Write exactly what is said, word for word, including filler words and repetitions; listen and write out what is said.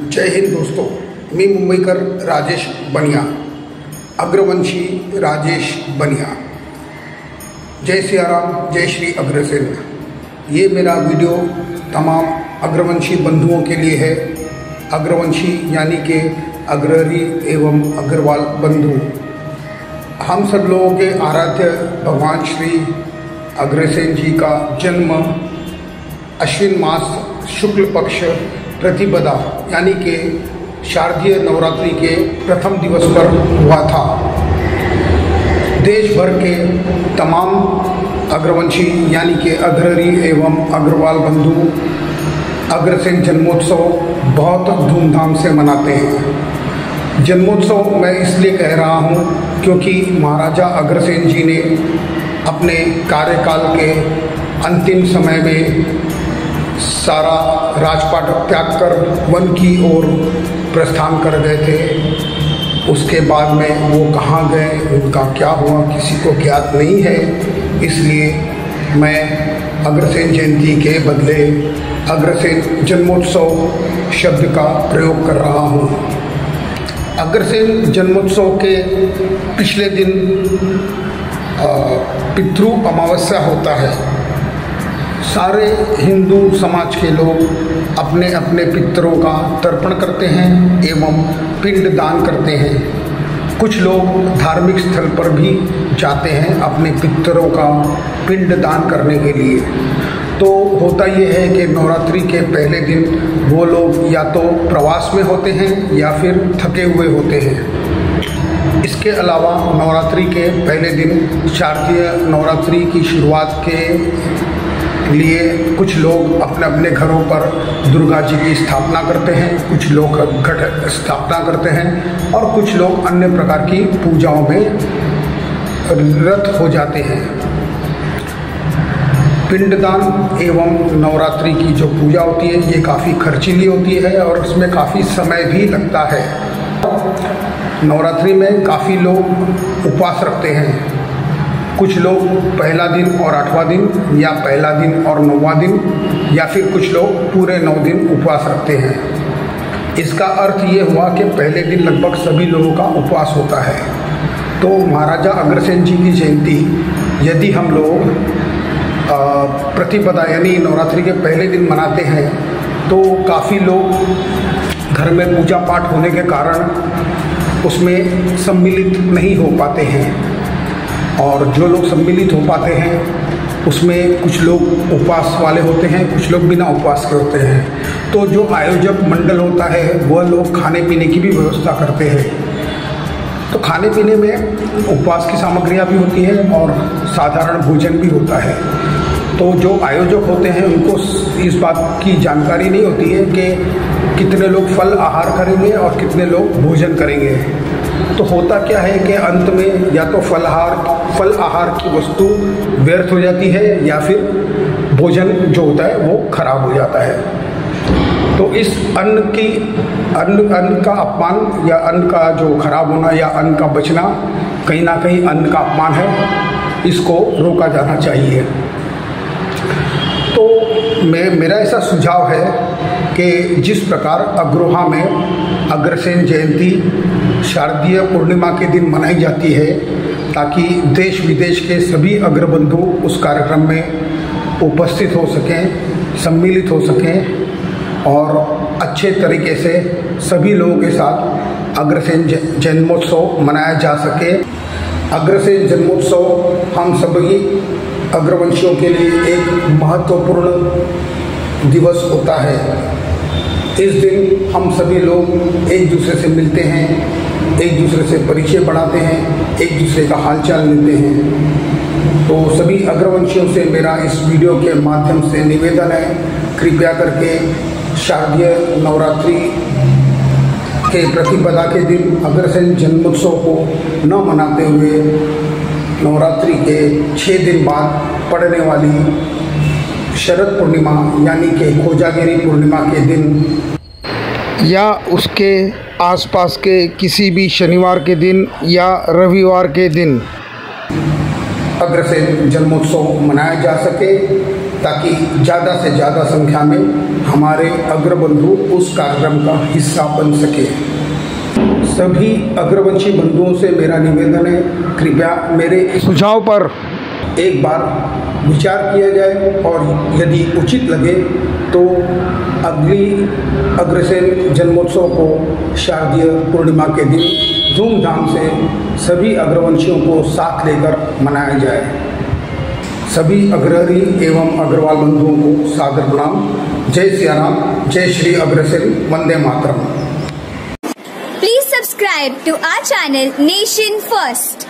जय हिंद दोस्तों, मी मुंबईकर राजेश बनिया, अग्रवंशी राजेश बनिया। जय सियाराम, जय श्री अग्रसेन। ये मेरा वीडियो तमाम अग्रवंशी बंधुओं के लिए है। अग्रवंशी यानी कि अग्रहरी एवं अग्रवाल बंधु। हम सब लोगों के आराध्य भगवान श्री अग्रसेन जी का जन्म अश्विन मास शुक्ल पक्ष प्रतिपदा यानी कि शारदीय नवरात्रि के प्रथम दिवस पर हुआ था। देश भर के तमाम अग्रवंशी यानी कि अग्रहरी एवं अग्रवाल बंधु अग्रसेन जन्मोत्सव बहुत धूमधाम से मनाते हैं। जन्मोत्सव मैं इसलिए कह रहा हूँ क्योंकि महाराजा अग्रसेन जी ने अपने कार्यकाल के अंतिम समय में सारा राजपाट त्याग कर वन की ओर प्रस्थान कर गए थे। उसके बाद में वो कहाँ गए, उनका क्या हुआ, किसी को ज्ञात नहीं है। इसलिए मैं अग्रसेन जयंती के बदले अग्रसेन जन्मोत्सव शब्द का प्रयोग कर रहा हूँ। अग्रसेन जन्मोत्सव के पिछले दिन पितृ अमावस्या होता है। सारे हिंदू समाज के लोग अपने अपने पितरों का तर्पण करते हैं एवं पिंड दान करते हैं। कुछ लोग धार्मिक स्थल पर भी जाते हैं अपने पितरों का पिंड दान करने के लिए। तो होता ये है कि नवरात्रि के पहले दिन वो लोग या तो प्रवास में होते हैं या फिर थके हुए होते हैं। इसके अलावा नवरात्रि के पहले दिन शारदीय नवरात्रि की शुरुआत के लिए कुछ लोग अपने अपने घरों पर दुर्गा जी की स्थापना करते हैं, कुछ लोग घट स्थापना करते हैं और कुछ लोग अन्य प्रकार की पूजाओं में रत हो जाते हैं। पिंडदान एवं नवरात्रि की जो पूजा होती है ये काफ़ी खर्चीली होती है और उसमें काफ़ी समय भी लगता है। नवरात्रि में काफ़ी लोग उपवास रखते हैं। कुछ लोग पहला दिन और आठवां दिन या पहला दिन और नौवां दिन या फिर कुछ लोग पूरे नौ दिन उपवास रखते हैं। इसका अर्थ ये हुआ कि पहले दिन लगभग सभी लोगों का उपवास होता है। तो महाराजा अग्रसेन जी की जयंती यदि हम लोग प्रतिपदा यानी नवरात्रि के पहले दिन मनाते हैं तो काफ़ी लोग घर में पूजा पाठ होने के कारण उसमें सम्मिलित नहीं हो पाते हैं। और जो लोग सम्मिलित हो पाते हैं उसमें कुछ लोग उपवास वाले होते हैं, कुछ लोग बिना उपवास के होते हैं। तो जो आयोजक मंडल होता है वह लोग खाने पीने की भी व्यवस्था करते हैं। तो खाने पीने में उपवास की सामग्रियां भी होती हैं और साधारण भोजन भी होता है। तो जो आयोजक होते हैं उनको इस बात की जानकारी नहीं होती है कि कितने लोग फल आहार करेंगे और कितने लोग भोजन करेंगे। तो होता क्या है कि अंत में या तो फलाहार फल आहार की वस्तु व्यर्थ हो जाती है या फिर भोजन जो होता है वो खराब हो जाता है। तो इस अन्न की अन्न अन्न का अपमान या अन्न का जो खराब होना या अन्न का बचना कहीं ना कहीं अन्न का अपमान है, इसको रोका जाना चाहिए। तो मैं मेरा ऐसा सुझाव है कि जिस प्रकार अग्रोहा में अग्रसेन जयंती शारदीय पूर्णिमा के दिन मनाई जाती है ताकि देश विदेश के सभी अग्रबंधु उस कार्यक्रम में उपस्थित हो सकें, सम्मिलित हो सकें और अच्छे तरीके से सभी लोगों के साथ अग्रसेन जन्मोत्सव मनाया जा सके। अग्रसेन जन्मोत्सव हम सभी अग्रवंशियों के लिए एक महत्वपूर्ण दिवस होता है। इस दिन हम सभी लोग एक दूसरे से मिलते हैं, एक दूसरे से परिचय बढ़ाते हैं, एक दूसरे का हालचाल लेते हैं। तो सभी अग्रवंशियों से मेरा इस वीडियो के माध्यम से निवेदन है, कृपया करके शारदीय नवरात्रि के प्रतिपदा के दिन अग्रसेन जन्मोत्सव को न मनाते हुए नवरात्रि के छः दिन बाद पड़ने वाली शरद पूर्णिमा यानी कि कोजागिरी पूर्णिमा के दिन या उसके आसपास के किसी भी शनिवार के दिन या रविवार के दिन अग्रसेन जन्मोत्सव मनाया जा सके ताकि ज़्यादा से ज़्यादा संख्या में हमारे अग्रबंधु उस कार्यक्रम का हिस्सा बन सके। सभी अग्रवंशी बंधुओं से मेरा निवेदन है, कृपया मेरे सुझाव पर एक बार विचार किया जाए और यदि उचित लगे तो अगली अग्रसेन जन्मोत्सव को शारदीय पूर्णिमा के दिन धूमधाम से सभी अग्रवंशियों को साथ लेकर मनाया जाए। सभी अग्रहरी एवं अग्रवाल बंधुओं को सादर प्रणाम। जय सिया राम, जय Shri Agrasen, Vande Mataram. Please subscribe to our channel Nation First.